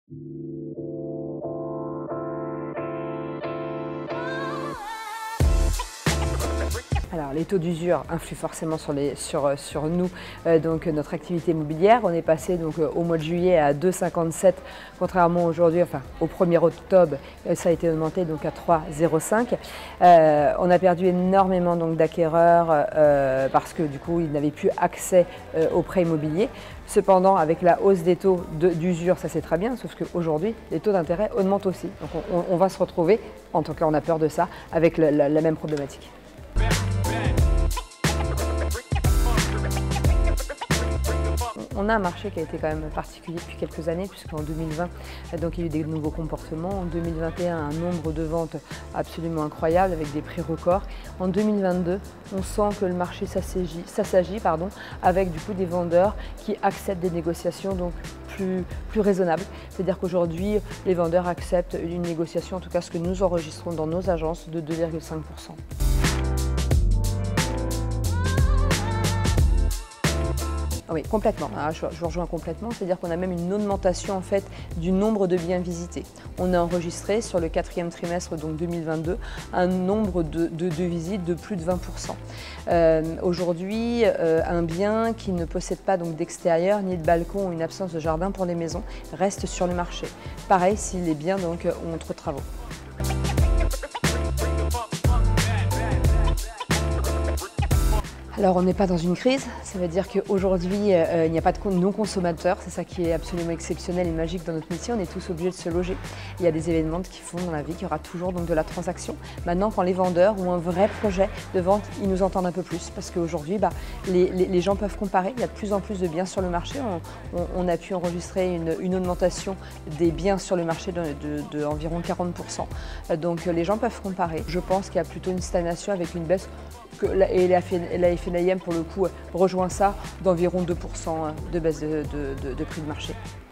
Alors, les taux d'usure influent forcément sur nous, donc notre activité immobilière. On est passé donc au mois de juillet à 2,57, contrairement aujourd'hui, enfin au 1er octobre, ça a été augmenté donc à 3,05. On a perdu énormément donc d'acquéreurs parce que du coup ils n'avaient plus accès aux prêts immobiliers. Cependant, avec la hausse des taux d'usure, ça c'est très bien, sauf qu'aujourd'hui les taux d'intérêt augmentent aussi. Donc on va se retrouver, en tout cas on a peur de ça, avec la même problématique. On a un marché qui a été quand même particulier depuis quelques années, puisqu'en 2020, donc, il y a eu des nouveaux comportements. En 2021, un nombre de ventes absolument incroyable avec des prix records. En 2022, on sent que le marché s'assagit, avec du coup des vendeurs qui acceptent des négociations donc plus raisonnables. C'est-à-dire qu'aujourd'hui, les vendeurs acceptent une négociation, en tout cas ce que nous enregistrons dans nos agences, de 2,5%. Oui, complètement. Je vous rejoins complètement. C'est-à-dire qu'on a même une augmentation en fait du nombre de biens visités. On a enregistré sur le 4e trimestre donc 2022 un nombre de visites de plus de 20%. Aujourd'hui, un bien qui ne possède pas donc d'extérieur ni de balcon ou une absence de jardin pour les maisons reste sur le marché. Pareil si les biens donc ont trop de travaux. Alors on n'est pas dans une crise, ça veut dire qu'aujourd'hui il n'y a pas de non-consommateurs, c'est ça qui est absolument exceptionnel et magique dans notre métier, on est tous obligés de se loger. Il y a des événements qui font dans la vie qu'il y aura toujours donc de la transaction. Maintenant quand les vendeurs ont un vrai projet de vente, ils nous entendent un peu plus parce qu'aujourd'hui les gens peuvent comparer, il y a de plus en plus de biens sur le marché, on a pu enregistrer une augmentation des biens sur le marché de environ 40%. Donc les gens peuvent comparer. Je pense qu'il y a plutôt une stagnation avec une baisse et la FNAIM pour le coup rejoint ça d'environ 2% de baisse de prix de marché.